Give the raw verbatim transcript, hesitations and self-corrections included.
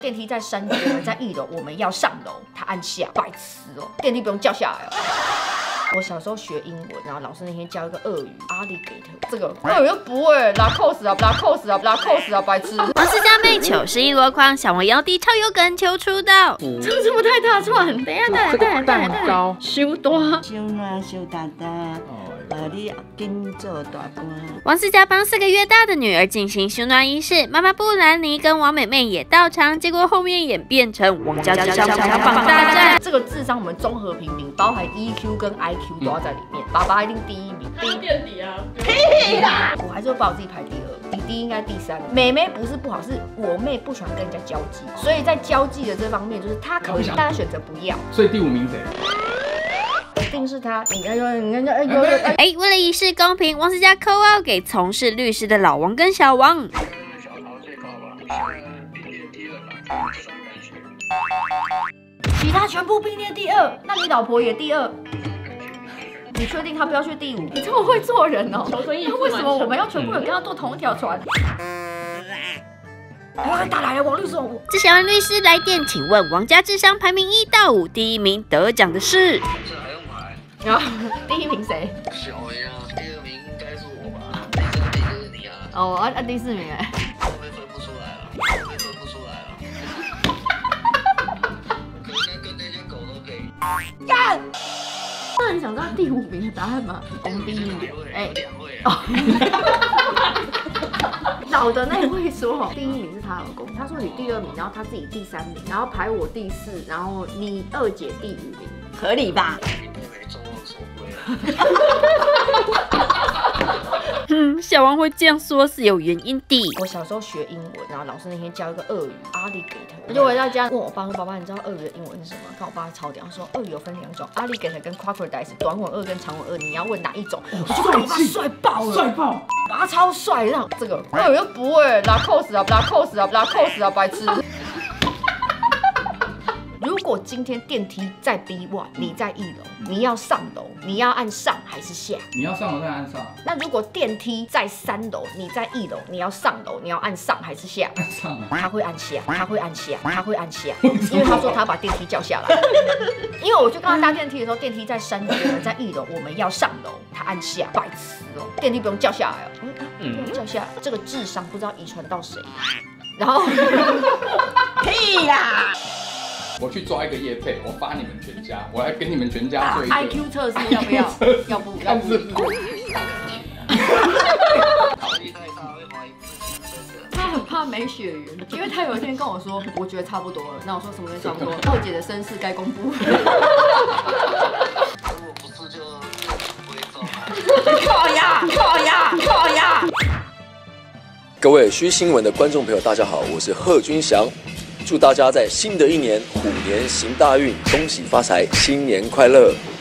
电梯在三楼，我们在一楼，我们要上楼，他按下，白痴哦，电梯不用叫下来哦。我小时候学英文，然后老师那天教一个俄语 alligator， 这个俄语又不会，拉扣死啊，拉扣死啊，拉扣死啊，白痴。 王思佳妹糗事一箩筐，小王腰低超有梗求出道。 这个是不是太大串？等一下，等一下，等一下，等一下， 糕修多。 小暖小大大，呃，你紧做大官。 王思佳帮四个月大的女儿进行修暖仪式，妈妈布兰妮跟王美妹也到场，结果后面演变成王家智商排行榜大战。 这个智商我们综合评比，包含 E Q 跟 I Q 都要在里面。爸爸一定第一名， 还有垫底啊！ 屁啦！我还是会把我自己排第二，弟弟应该第三。妹妹不是不好，是我妹不喜欢跟人家交际，所以在交际的这方面，就是她可以，但她选择不要。 所以第五名谁？ 一定是他，你看，你看，哎呦呦！ 哎，为了以示公平，王思佳扣号给从事律师的老王跟小王。 其他全部并列第二，那你老婆也第二？你确定他不要去第五？你这么会做人哦！那为什么我们要全部人跟他坐同一条船？哎，打来了，王律师！ 这小王律师来电，请问王家智商排名一到五，第一名得奖的是？ 这还用排？ 然后第一名谁？ 小梅啊，第二名应该是我吧？第三名就是你啊。 哦，啊啊，第四名哎。 后面分不出来了，后面分不出来了。可能跟那些狗都可以。 干！那你想知道第五名的答案吗？我们第一名，哎， 两位啊。 老的那位说，第一名是她老公，他说你第二名，然后他自己第三名，然后排我第四，然后你二姐第五名，合理吧？ 妹妹众望所归啊。 嗯，小王会这样说是有原因的。 我小时候学英文，然后老师那天教一个俄语 alligator， 我就回到家问我爸说：“爸爸，你知道俄语的英文是什么？”看我爸超屌，说俄语有分两种 ，alligator 跟 crocodile， 短吻鳄跟长吻鳄，你要问哪一种？我就看我爸帅爆了， 帅爆！ 爸超帅，让这个俄语又不会，拉扣死啊，拉扣死啊，拉扣死啊，白痴。如果今天电梯在 B 一， 你在一楼，你要上楼，你要按上还是下？ 你要上楼再按上。 那如果电梯在三楼，你在一楼，你要上楼，你要按上还是下？ 按上啊。 他会按下，他会按下，他会按下，因为他说他把电梯叫下来。因为我就跟他搭电梯的时候，电梯在三楼，我们在一楼，我们要上楼，他按下，白痴哦，电梯不用叫下来哦，嗯，不用叫下来，这个智商不知道遗传到谁。然后，屁啦！ 我去抓一个业配，我发你们全家，我来给你们全家做一个 I Q 测试，要不要？要不要不？他很怕没血缘，因为他有一天跟我说，我觉得差不多了。那我说什么差不多？二姐的身世该公布。 如果不是就不会中。 靠呀！靠呀！靠呀！ 各位虚新闻的观众朋友，大家好，我是贺军翔。祝大家在新的一年虎年行大运，恭喜发财，新年快乐！